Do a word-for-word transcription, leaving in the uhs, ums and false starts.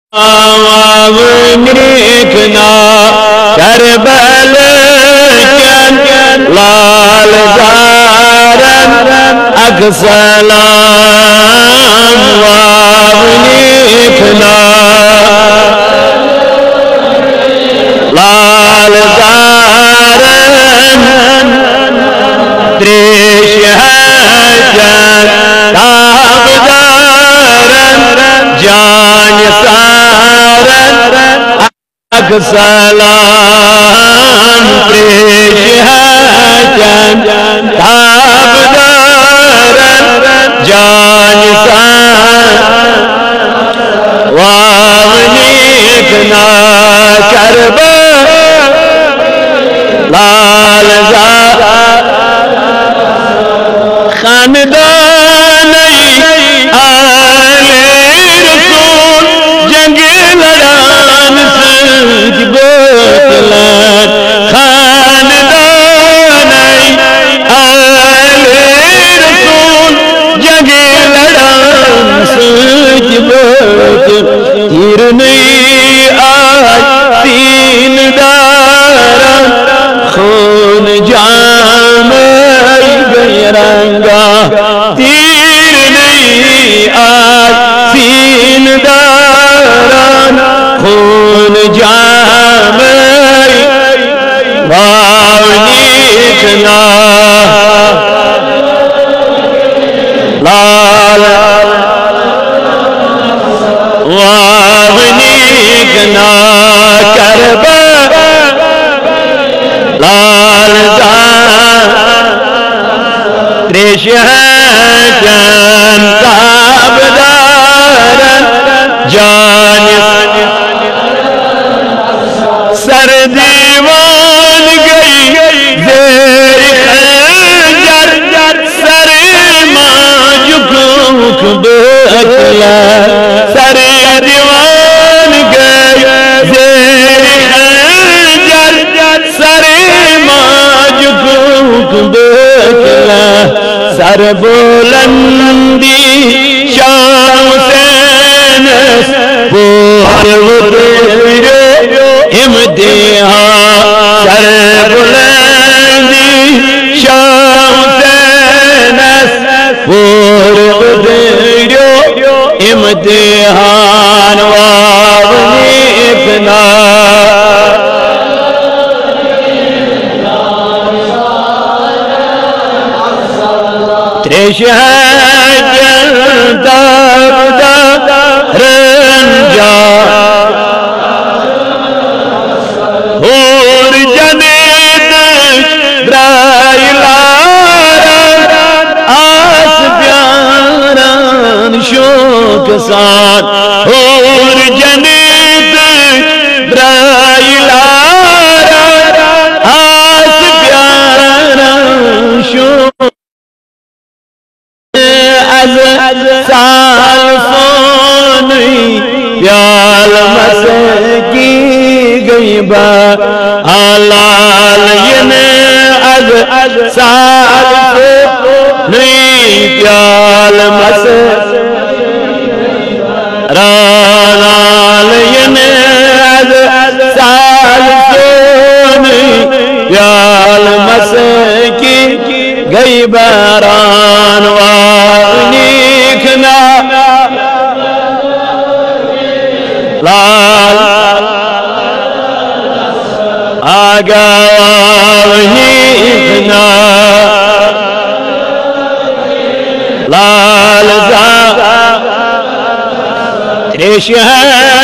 نیکنا کربل کن لال زارن اک سلام واو نیکنا لال زارن تریش حجن تابدارن جان سارن اک سلام تریش حجن تابدارن جان سارن واو نیکنا کربل لال زارن خاندانی آل رسول جنگ لڑان سج بوتلان خاندانی آل رسول جنگ لڑان سج بوتل تیر نہیں آج تین داران خون جام رنگا تیر نہیں آج سین داران خون جام واو نیکنا لال واو نیکنا کربل لال تریش حجن تابدارن جان سر دیوان گئی زیر خنجر سر ماجکوک بکلا سر دیوان گئی زیر خنجر سر ماجکوک بکلا سر بلندی شام سینس بور وطیرو امتحان سر بلندی شام سینس بور وطیرو امتحان واو نیکنا تریش حجن تابدارن جان اور جنید برائلارن آس پیارن شوق سان اور جنید برائلارن آس پیارن شوق سال سونی پیال مسکی گئی با آلال ین از سال سونی پیال مسکی رانال ین از سال سونی پیال مسکی گئی باران نیکنا لال آگا نیکنا لال زا تریش ہے